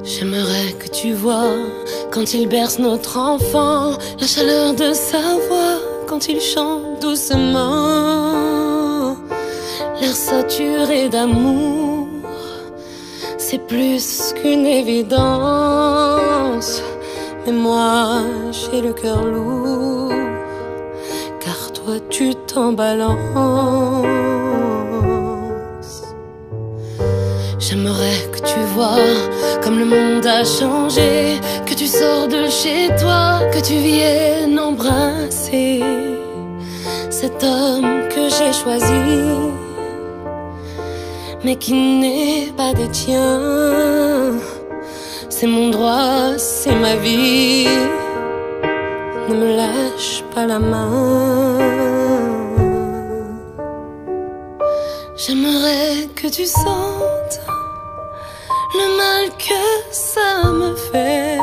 J'aimerais que tu vois, quand il berce notre enfant, la chaleur de sa voix, quand il chante doucement. L'air saturé d'amour, c'est plus qu'une évidence. Mais moi, j'ai le cœur lourd, car toi tu t'en balances. J'aimerais que tu vois comme le monde a changé, que tu sors de chez toi, que tu viennes embrasser cet homme que j'ai choisi, mais qui n'est pas des tiens. C'est mon droit, c'est ma vie. Ne me lâche pas la main. J'aimerais que tu sentes le mal que ça me fait.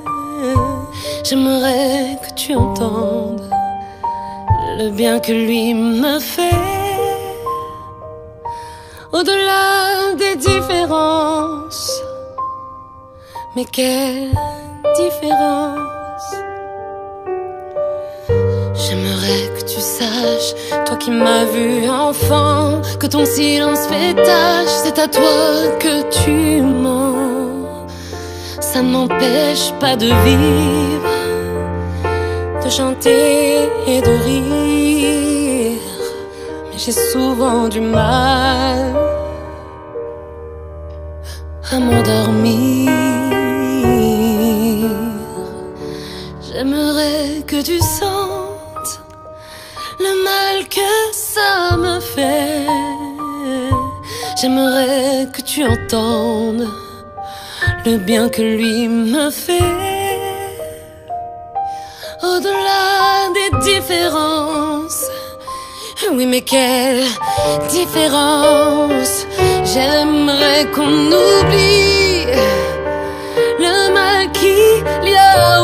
J'aimerais que tu entendes le bien que lui me fait. Au-delà des différences, mais quelle différence! J'aimerais que tu saches, toi qui m'as vu enfant, que ton silence fait tâche. C'est à toi que tu mens. Ça n'empêche pas de vivre, de chanter et de rire. Mais j'ai souvent du mal à m'endormir. J'aimerais que tu sentes le mal que ça me fait. J'aimerais que tu entendes le bien que lui me fait. Au-delà des différences, oui mais quelle différence! J'aimerais qu'on oublie le mal qu'il y a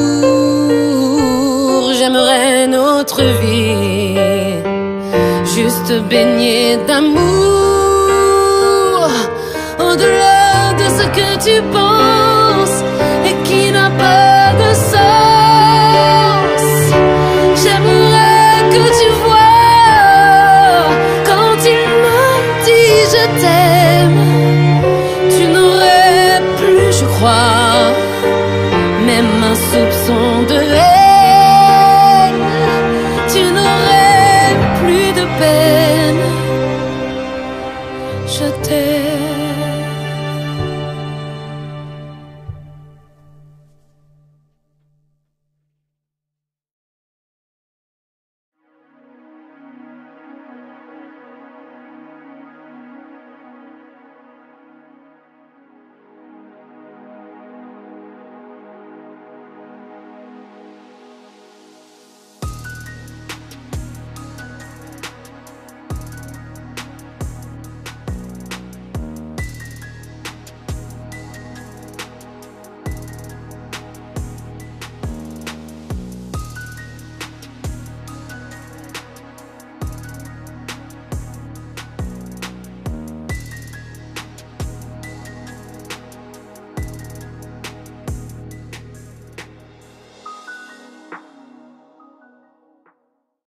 autour. J'aimerais notre vie juste baignée d'amour. Au-delà de ce que tu penses et qui n'a pas de sens, j'aimerais que tu vois, quand il me dit je t'aime, tu n'aurais plus, je crois, même un soupçon de haine. Tu n'aurais plus de peine. Je t'aime.